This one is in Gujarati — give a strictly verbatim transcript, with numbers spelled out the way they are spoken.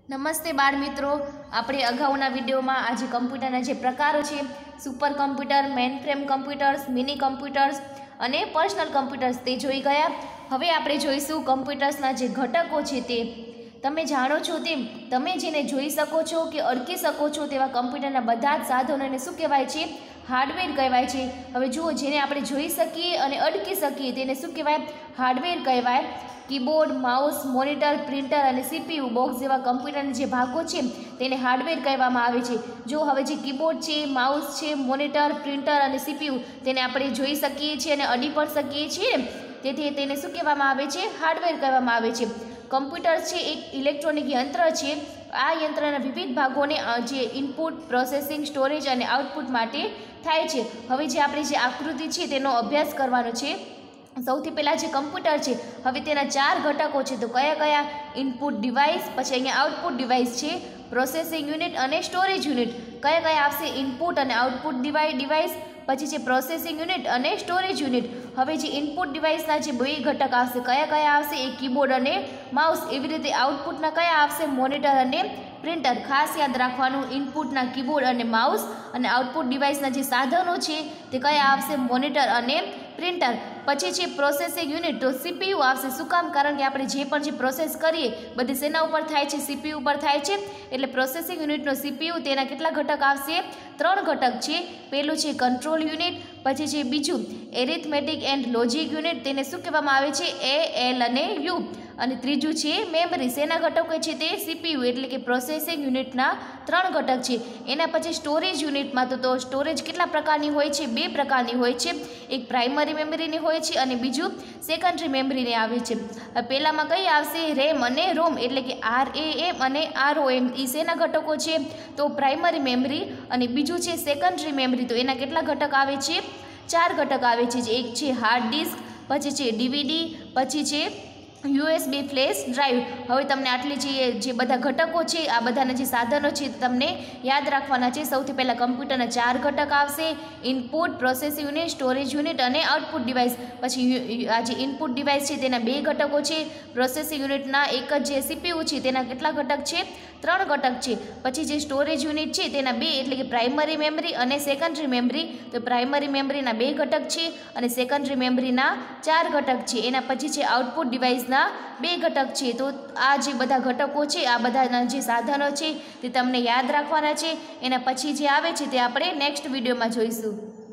નમસ્તે બાળ મિત્રો, આપણે અગાઉના વિડીયોમાં આજે કમ્પ્યુટરના જે પ્રકારો છે super computer, mainframe computers, mini computers અને પર્સનલ કમ્પ્યુટર્સ તે જોઈ ગયા. હવે આપણે જોઈશું કમ્પ્યુટર્સના જે ઘટકો છે તે. તમે જાણો છો તેમ તમે જેને જોઈ શકો છો કે અડકી શકો છો તેવા કમ્પ્યુટરના બધા જ સાધનોને શું કહેવાય છે? હાર્ડવેર કહેવાય છે. હવે જુઓ, જેને આપણે જોઈ શકીએ અને અડકી શકીએ તેને શું કહેવાય? હાર્ડવેર કહેવાય. કીબોર્ડ, માઉસ, મોનિટર, પ્રિન્ટર અને સીપીયુ બોક્સ જેવા કમ્પ્યુટરના જે ભાગો છે તેને હાર્ડવેર કહેવામાં આવે છે. જો હવે જે કીબોર્ડ છે, માઉસ છે, મોનિટર, પ્રિન્ટર અને સીપીયુ તેને આપણે જોઈ શકીએ છીએ અને અડી પણ શકીએ છીએ, તેથી તેને શું કહેવામાં આવે છે? હાર્ડવેર કહેવામાં આવે છે. કમ્પ્યુટર છે એક ઇલેક્ટ્રોનિક યંત્ર છે. આ યંત્રના વિવિધ ભાગોને જે ઇનપુટ, પ્રોસેસિંગ, સ્ટોરેજ અને આઉટપુટ માટે થાય છે. હવે જે આપણી જે આકૃતિ છે તેનો અભ્યાસ કરવાનો છે. સૌથી પહેલાં જે કમ્પ્યુટર છે, હવે તેના ચાર ઘટકો છે. તો કયા કયા? ઇનપુટ ડિવાઇસ, પછી અહીંયા આઉટપુટ ડિવાઇસ છે, પ્રોસેસિંગ યુનિટ અને સ્ટોરેજ યુનિટ. કયા કયા આવશે? ઇનપુટ અને આઉટપુટ ડિવાઇસ ડિવાઇસ પછી છે પ્રોસેસિંગ યુનિટ અને સ્ટોરેજ યુનિટ. હવે જે ઇનપુટ ડિવાઇસના જે બે ઘટક આવશે, કયા કયા આવશે? એ કીબોર્ડ અને માઉસ. એવી રીતે આઉટપુટના કયા આવશે? મોનિટર અને પ્રિન્ટર. ખાસ યાદ રાખવાનું, ઇનપુટના કીબોર્ડ અને માઉસ અને આઉટપુટ ડિવાઇસના જે સાધનો છે તે કયા આવશે? મોનિટર અને પ્રિન્ટર. પછી છે પ્રોસેસિંગ યુનિટ, તો સીપીયુ આવશે. શું કામ? કારણ કે આપણે જે પણ જે પ્રોસેસ કરીએ બધી શેના ઉપર થાય છે? સીપીયુ ઉપર થાય છે. એટલે પ્રોસેસિંગ યુનિટનો સીપીયુ, તેના કેટલા ઘટક આવશે? ત્રણ ઘટક છે. પહેલું છે કંટ્રોલ યુનિટ, પછી છે બીજું એરિથમેટિક એન્ડ લોજિક યુનિટ, તેને શું કહેવામાં આવે છે? એ, એલ અને યુ. અને ત્રીજું છે મેમરી. શેના ઘટકો છે તે? સીપીયુ એટલે કે પ્રોસેસિંગ યુનિટના ત્રણ ઘટક છે. એના પછી સ્ટોરેજ યુનિટમાં તો તો સ્ટોરેજ કેટલા પ્રકારની હોય છે? બે પ્રકારની હોય છે. એક પ્રાઇમરી મેમરીની હોય છે અને બીજું સેકન્ડરી મેમરીની આવે છે. પહેલામાં કઈ આવશે? રેમ અને રોમ એટલે કે આર એ એમ અને આર ઓ એમ. એ શેના ઘટકો છે? તો પ્રાઇમરી મેમરી. અને બીજું છે સેકન્ડરી મેમરી. તો એના કેટલા ઘટક આવે છે? ચાર ઘટક આવે છે. એક છે હાર્ડ ડિસ્ક, પછી છે ડીવીડી, પછી છે યુએસબી ફ્લેશ ડ્રાઈવ. હવે તમને આટલી જે જે બધા ઘટકો છે, આ બધાના જે સાધનો છે તમને યાદ રાખવાના છે. સૌથી પહેલાં કમ્પ્યુટરના ચાર ઘટક આવશે: input, processing unit, storage unit અને આઉટપુટ ડિવાઇસ. પછી આ જે ઇનપુટ ડિવાઇસ છે તેના બે ઘટકો છે. પ્રોસેસિંગ યુનિટના એક જ જે સીપીયુ છે તેના કેટલા ઘટક છે? ત્રણ ઘટક છે. પછી જે સ્ટોરેજ યુનિટ છે તેના બે એટલે કે પ્રાઇમરી મેમરી અને સેકન્ડરી મેમરી. તો પ્રાઇમરી મેમરીના બે ઘટક છે અને સેકન્ડરી મેમરીના ચાર ઘટક છે. એના પછી છે આઉટપુટ ડિવાઇસના બે ઘટક છે. તો આ જે બધા ઘટકો છે, આ બધાના જે સાધનો છે તે તમને યાદ રાખવાના છે. એના પછી જે આવે છે તે આપણે નેક્સ્ટ વિડીયોમાં જોઈશું.